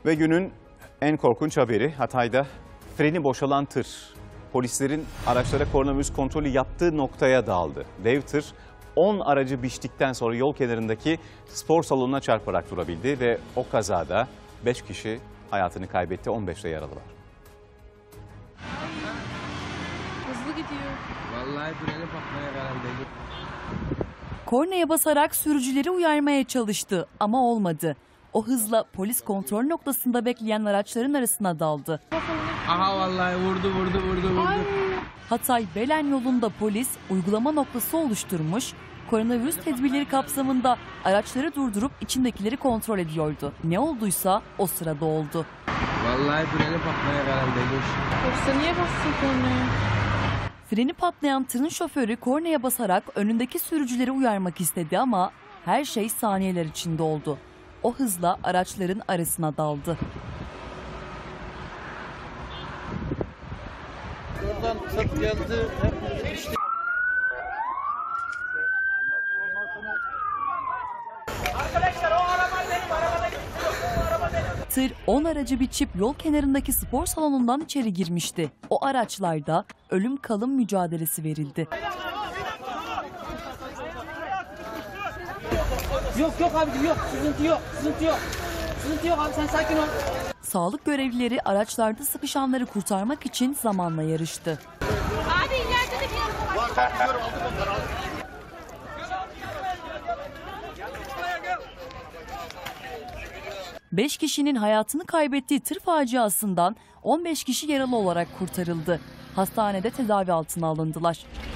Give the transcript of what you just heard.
Ve günün en korkunç haberi Hatay'da freni boşalan tır. Polislerin araçlara koronavirüs kontrolü yaptığı noktaya daldı. Dev tır 10 aracı biçtikten sonra yol kenarındaki spor salonuna çarparak durabildi ve o kazada 5 kişi hayatını kaybetti, 15 de yaralı var. Hızlı gidiyor. Vallahi freni patlamaya karar verdi. Kornaya basarak sürücüleri uyarmaya çalıştı ama olmadı. O hızla polis kontrol noktasında bekleyen araçların arasına daldı. Aha vallahi vurdu. Ay. Hatay Belen yolunda polis uygulama noktası oluşturmuş, koronavirüs tedbirleri kapsamında araçları durdurup içindekileri kontrol ediyordu. Ne olduysa o sırada oldu. Vallahi freni patlamaya karar verdi. Yoksa niye bastın kornaya? Freni patlayan tırın şoförü kornaya basarak önündeki sürücüleri uyarmak istedi ama her şey saniyeler içinde oldu. O hızla araçların arasına daldı. Oradan tır geldi, hep işte. Tır 10 aracı biçip yol kenarındaki spor salonundan içeri girmişti. O araçlarda ölüm kalım mücadelesi verildi. Yok abi yok. Sıkıntı yok abi, sen sakin ol. Sağlık görevlileri araçlarda sıkışanları kurtarmak için zamanla yarıştı. Abi ileride de bir var. 5 kişinin hayatını kaybettiği tır faciasından 15 kişi yaralı olarak kurtarıldı. Hastanede tedavi altına alındılar.